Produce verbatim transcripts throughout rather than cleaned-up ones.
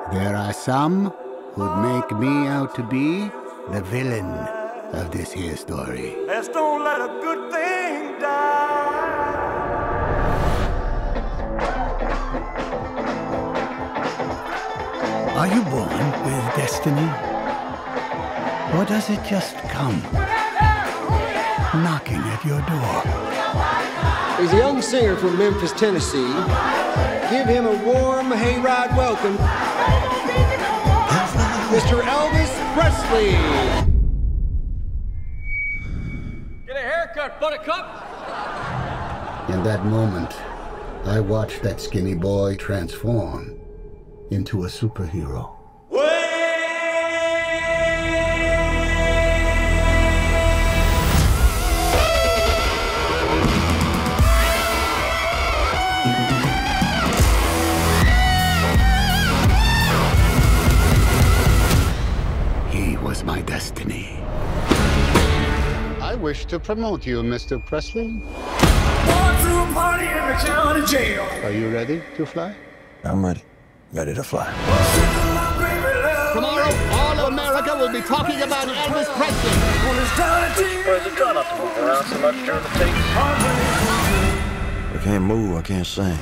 There are some who'd make me out to be the villain of this here story. Let's don't let a good thing die. Are you born with destiny? Or does it just come knocking at your door? He's a young singer from Memphis, Tennessee. Give him a warm hayride welcome, Mister Elvis Presley. Get a haircut, buttercup. In that moment, I watched that skinny boy transform into a superhero. He was my destiny. I wish to promote you, Mister Presley. Are you ready to fly? I'm ready. Ready to fly. Tomorrow, all of America will be talking about Elvis Presley. President, try not to move around so much during the takes. I can't move, I can't sing.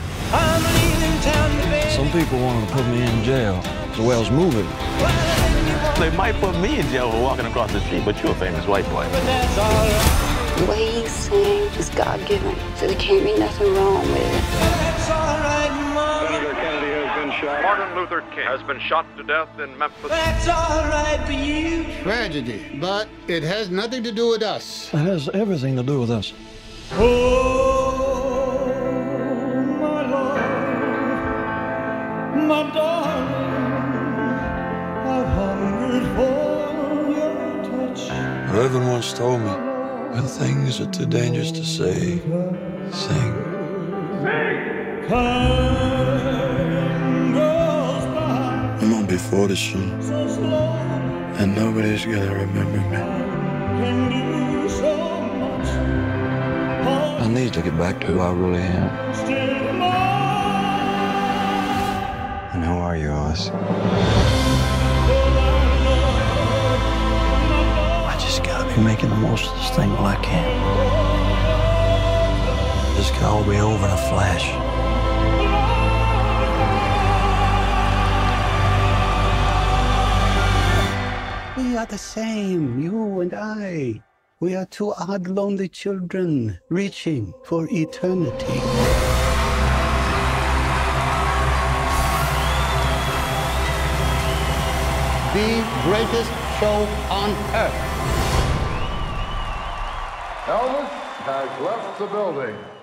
Some people wanted to put me in jail as well as moving. They might put me in jail for walking across the street, but you're a famous white boy. The way he sings is God-given, so there can't be nothing wrong with it. Senator Kennedy has been shot. Martin Luther King has been shot to death in Memphis. That's all right for you. Tragedy, but it has nothing to do with us. It has everything to do with us. Oh, my love, my darling, I've hungered for your touch. Reverend once told me, when things are too dangerous to say, sing. I'm on before the show, and nobody's gonna remember me. I need to get back to who I really am. And who are you, Oz? I just gotta be making the most of this thing while I can. This can all be over in a flash. We are the same, you and I. We are two odd, lonely children reaching for eternity. The greatest show on earth. Elvis has left the building.